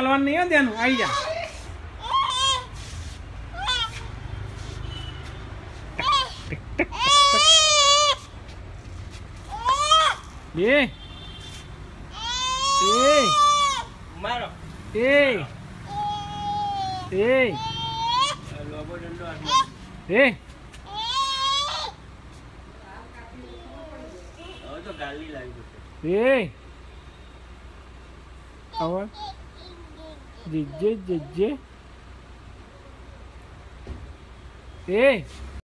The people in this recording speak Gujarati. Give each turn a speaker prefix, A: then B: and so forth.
A: હાલવાનું નહીં હો તેનું આવી જા એ
B: મારો લોબો દંડો હાથમાં હવે તો ગાલી લાવી
A: જીજે જીજે